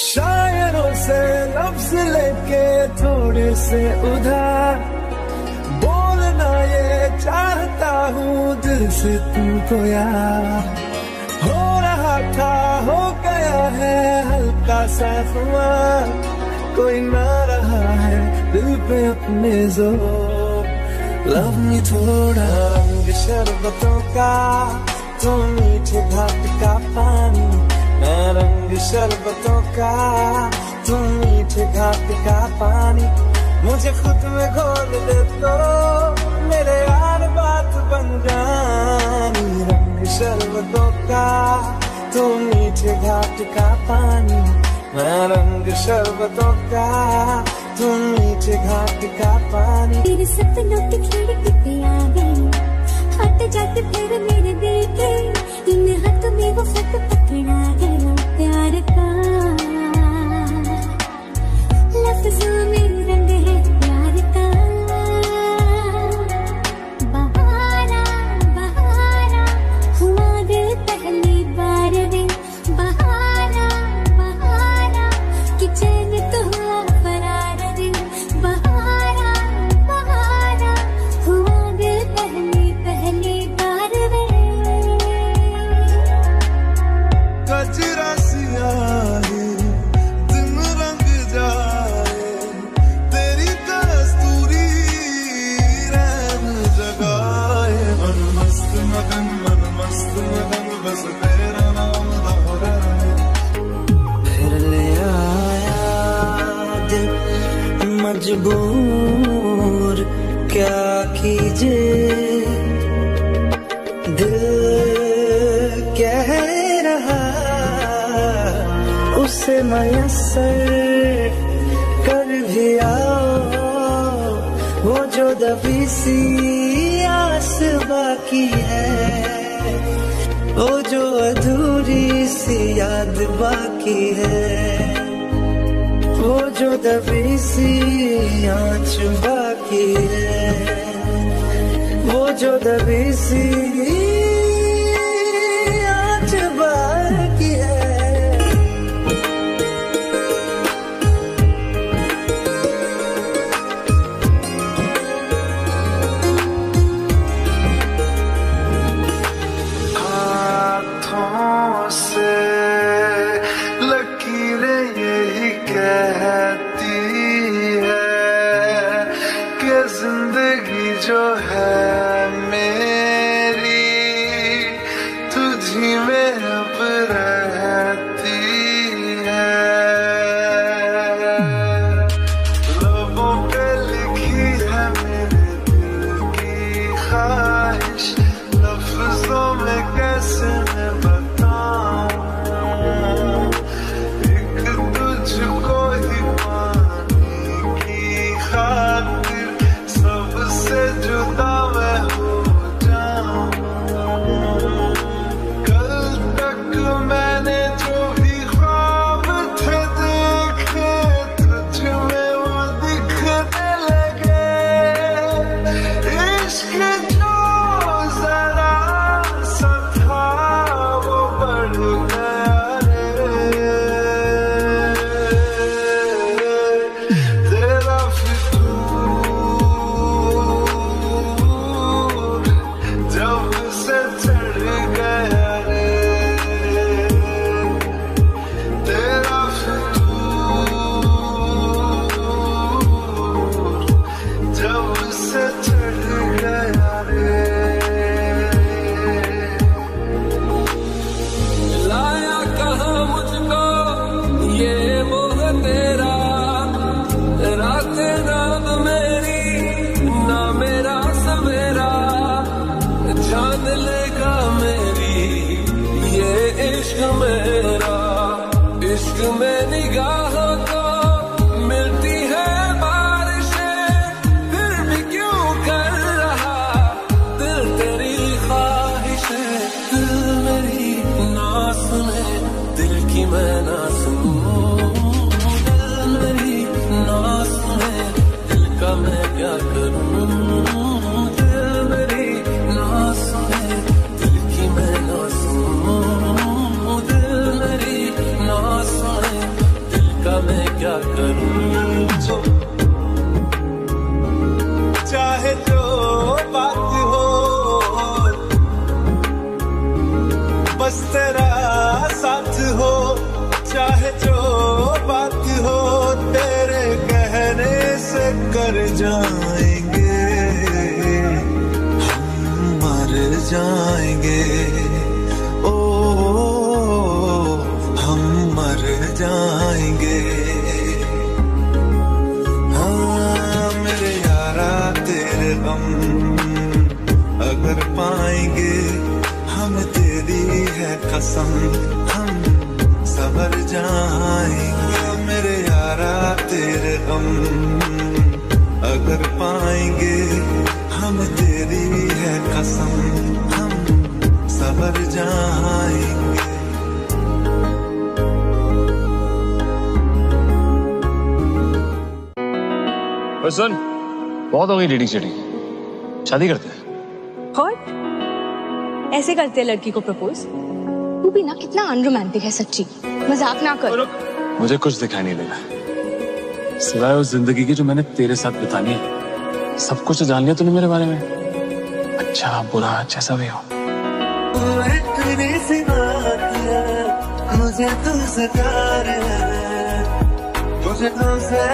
शायरों से लफ्ज लेके थोड़े से उधार बोलना ये चाहता हूँ दिल से तुमको यार। हो रहा था हो गया है हल्का सा खुमार, कोई ना रहा है दिल पे अपने जोर। लव मी थोड़ा रंग शरबतों का, तुम मीठे घाट का पानी, मैं रंग शरबतों का, तुम मीठे घाट का पानी। मुझे खुद में घोल दे तो मेरे यार बात बन जानी। रंग शरबतों का, तुम मीठे घाट का पानी, मैं रंग शरबतों का, तुम मीठे घाट का पानी। तेरे सपनों की खिड़की पे आ गई, हट जाते फिर मेरे दिल के, इन हाथों में वो खत पकड़ा गया प्यार का। लफ्जों में रंग है प्यार का। बहारा बहारा हुआ दिल पहली बार रे, बहारा बहारा कि चैन तो हुआ फरार रे। बहारा बहारा हुआ दिल पहली बार रे। कचरा सियाही दिन रंग जाए, तेरी कस्तूरी रैन जगाए। मन मस्त मगन बस तेरा नाम दोहराए। फिर ले आया दिल मजबूर, क्या कीजिए दिल कह रहा उसे मयस्सर कर भी आओ। वो जो दबी सी आस बाकी है, वो जो अधूरी सी याद बाकी है, वो जो दबी सी आँच बाकी है, वो जो दबी सी आँच बाकी है। हाथों से लकीरें यही कहती है कि जिंदगी जो है मेरी तुझी में अब रहती है। लबों पे लिखी है मेरे दिल की ख्वाहिश, लफ्जों में कैसे मैं बताऊं। एक तुझको ही पाने की खातिर सबसे जुदा मैं हो जाऊं। कल तक मैंने जो भी ख्वाब थे देखे, तुझ में वो दिखने लगे। इश्क जो जरा सा था वो बढ़ गया रे। तेरा फितूर जब से चढ़ गया रे। तेरा फितूर जब से चढ़ गया रे। लाया कहाँ मुझको ये मोह तेरा, रातें रात मेरी ना मेरा सवेरा। जान लेगा मेरी ये इश्क मेरा, इश्क में निगाहों को मिलती है बारिशें, फिर भी क्यों कर रहा दिल तेरी ख्वाहिशें। दिल मेरी ना सुने, दिल की मैं ना सुनूं। दिल मेरी ना सुने, दिल का मैं क्या करूं। दिल मेरी ना सुने, दिल की मैं ना सुनूं। दिल मेरी ना सुने, दिल जाएंगे, हम मर जाएंगे, ओ हम मर जाएंगे। हाँ मेरे यारा तेरे गम अगर पाएंगे, हम तेरी है कसम हम सवर जाएंगे। मेरे यारा तेरे गम अगर पाएंगे, हम तेरी है कसम हम सवर जाएंगे। सुन, बहुत हो गई डेटिंग शेटिंग, शादी करते हैं। और ऐसे करते हैं लड़की को प्रपोज? तू भी ना कितना अनरोमांटिक है, सच्ची मजाक ना कर। मुझे कुछ दिखाई नहीं देगा सिवाय उस जिंदगी की जो मैंने तेरे साथ बितानी है। सब कुछ जान लिया तूने मेरे बारे में, अच्छा बुरा जैसा भी हो। मुझे तुझसे प्यार है, मुझे तुझसे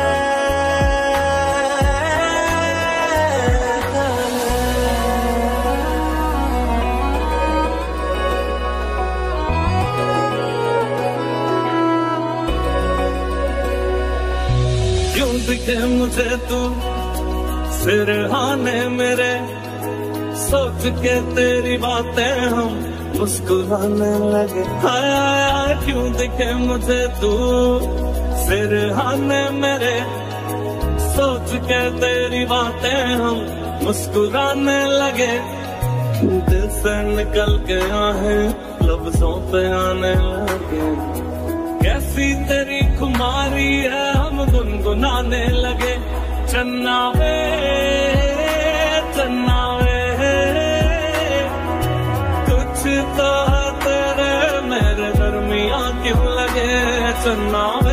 दिखे मुझे तू सिरहाने मेरे, सोच के तेरी बातें हम मुस्कुराने लगे। हाय हाय क्यों दिखे मुझे तू सिरहाने मेरे, सोच के तेरी बातें हम मुस्कुराने लगे। दिल से निकल के आहें लफ्जों पे आने लगे। कैसी तेरी खुमारी है हम गुनगुनाने लगे। चन्ना वे कुछ तो है तेरे मेरे दरमियां क्यों लगे। चन्ना